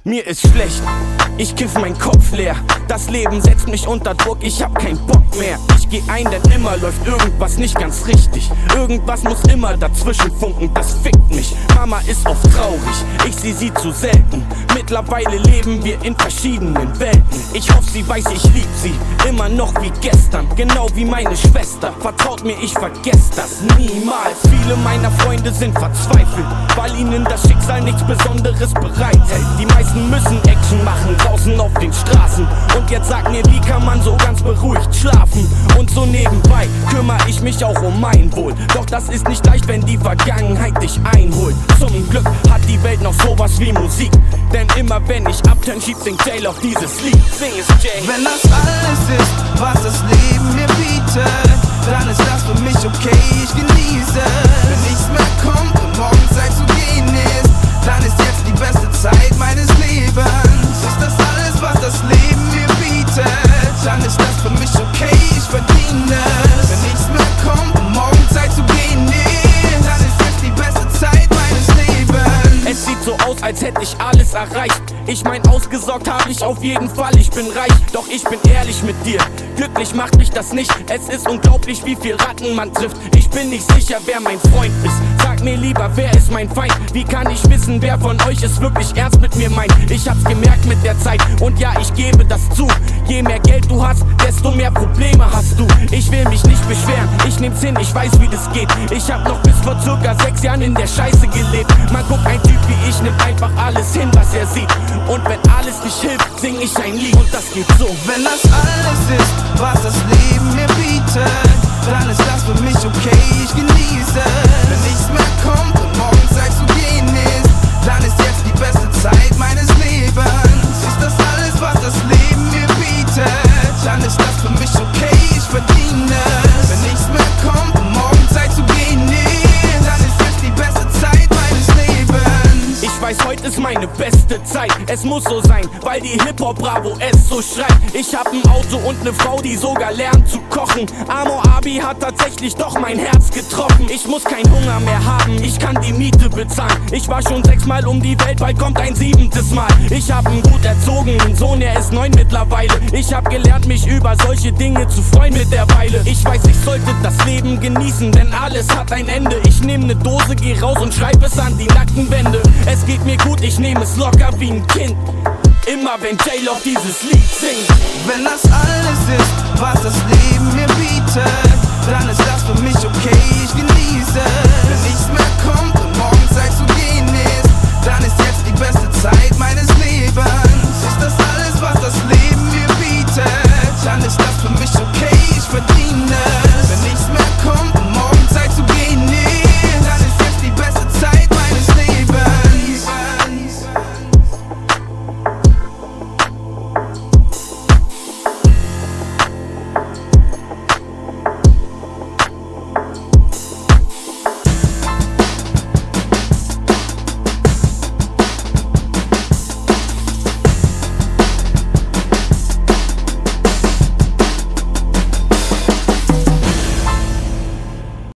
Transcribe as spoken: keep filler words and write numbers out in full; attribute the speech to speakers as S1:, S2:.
S1: Mir ist schlecht, ich kiff meinen Kopf leer. Das Leben setzt mich unter Druck, ich hab keinen Bock mehr. Ich geh ein, denn immer läuft irgendwas nicht ganz richtig. Irgendwas muss immer dazwischen funken, das fickt mich. Mama ist oft traurig, ich seh sie zu selten. Mittlerweile leben wir in verschiedenen Welten. Ich hoffe, sie weiß, ich lieb sie immer noch wie gestern, genau wie meine Schwester. Vertraut mir, ich vergess das niemals. Viele meiner Freunde sind verzweifelt, weil ihnen das Schicksal nichts Besonderes bereithält. Die meisten müssen Action machen, draußen auf den Straßen. Und jetzt sag mir, wie kann man so ganz beruhigt schlafen? Und so nebenbei kümmere ich mich auch um mein Wohl. Doch das ist nicht leicht, wenn die Vergangenheit dich einholt. Zum Glück hat die Welt noch sowas wie Musik, denn immer wenn ich abturn, schiebt singt Jay auf dieses Lied. Sing es, Jay.
S2: Wenn das alles ist, was das Leben mir bietet, dann ist das für mich okay, ich genieße. Wenn nichts mehr kommt und morgen Zeit zu gehen ist, dann ist jetzt die beste Zeit meines Lebens. Ist das alles, was das Leben mir bietet, dann ist das für mich okay, ich verdiene es. Wenn nichts mehr kommt und morgen Zeit zu gehen ist, dann ist jetzt die beste Zeit meines Lebens.
S1: Es sieht so aus, als hätte ich alles erreicht. Ich mein, ausgesorgt habe ich auf jeden Fall, ich bin reich. Doch ich bin ehrlich mit dir, glücklich macht mich das nicht. Es ist unglaublich, wie viel Ratten man trifft. Ich bin nicht sicher, wer mein Freund ist. Sag mir lieber, wer ist mein Feind? Wie kann ich wissen, wer von euch es wirklich ernst mit mir meint? Ich hab's gemerkt mit der Zeit und ja, ich gebe das zu. Je mehr Geld du hast, desto mehr Probleme hast du. Ich will mich nicht beschweren, ich nehm's hin, ich weiß, wie das geht. Ich hab noch bis vor circa sechs Jahren in der Scheiße gelebt. Man guckt, ein Typ wie ich nimmt einfach alles hin, was er sieht. Und wenn alles nicht hilft, sing ich ein Lied und das geht so.
S2: Wenn das alles ist, was das Leben mir bietet, dann ist das für mich okay, ich genieße. Wenn nichts mehr kommt und morgen Zeit zu gehen ist, dann ist jetzt die beste Zeit meines Lebens. Ist das alles, was das Leben mir bietet, dann ist das für mich okay, ich verdiene es. Wenn nichts mehr kommt und morgen Zeit zu gehen ist, dann ist jetzt die beste Zeit meines Lebens.
S1: Ich weiß, heute ist meine beste Zeit, es muss so sein, weil die Hip-Hop-Bravo es so schreibt. Ich hab ein Auto und ne Frau, die sogar lernt zu kochen. Amor Abi hat tatsächlich doch mein Herz getroffen. Ich muss keinen Hunger mehr haben, ich kann die Miete bezahlen. Ich war schon sechsmal um die Welt, bald kommt ein siebentes Mal. Ich hab einen gut erzogenen Sohn, er ist neun mittlerweile. Ich hab gelernt, mich über solche Dinge zu freuen mit der Weile. Ich weiß, ich sollte das Leben genießen, denn alles hat ein Ende. Ich nehm ne Dose, geh raus und schreib es an die nackten Wände. Es geht mir gut, ich nehme es locker wie ein Kind. Immer wenn J-Lo dieses Lied singt.
S2: Wenn das alles ist, was das Leben mir bietet, dann ist das für mich okay, ich genieße. Wenn nichts mehr kommt und morgen Zeit zu gehen ist, dann ist jetzt die beste Zeit meines Lebens.